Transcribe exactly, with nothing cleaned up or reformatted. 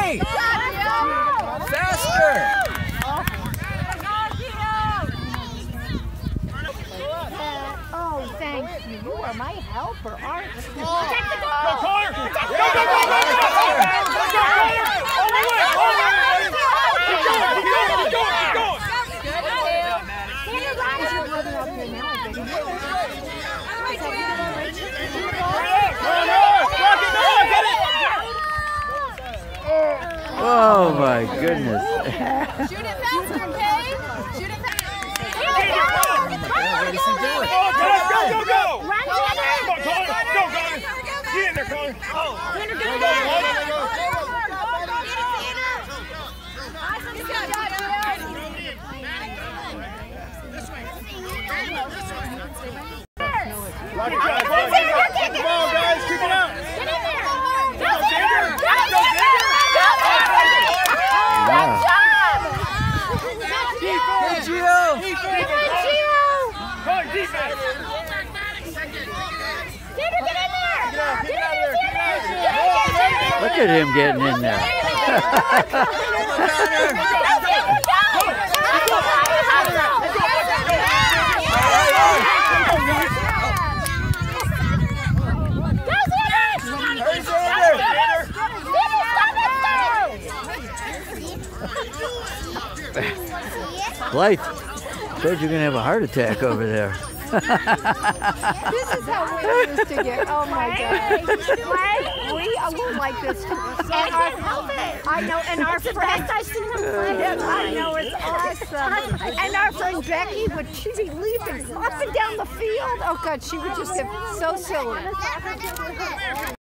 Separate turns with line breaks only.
Hey! Faster!
Oh, thank you. You are my helper, aren't you?
Protect the goal!
Go, Connor! Go, go, go, go, go, go! Go, all the way, all the way! Keep going, keep going, keep going, keep going!
Oh my goodness.
Shoot it faster, okay? Shoot it faster.
What is he doing?
Oh, go, go, go, go!
Run,
Come on, Connor! Go, Connor! Get in there, Connor! Oh.
Xander,
Go,
get in
go,
there.
go, go, go! Rocket drive, come on, keep the ball, guys, keep it up!
Get in there.
Go, Xander! Go, Xander!
Yeah.
Defense!
Hey, Gio!
Defense! Connor, defense!
Xander, get in there.
Get out, get out of there, get out of there!
Look at him getting in there. Blythe, told you're gonna have a heart attack over there.
This is how we used to get. Oh my God. We were like this. And our, I know, and our friend, I seen him play. I know, it's awesome. And our friend Becky, would she be leaping up and down the field? Oh God, she would just get so silly.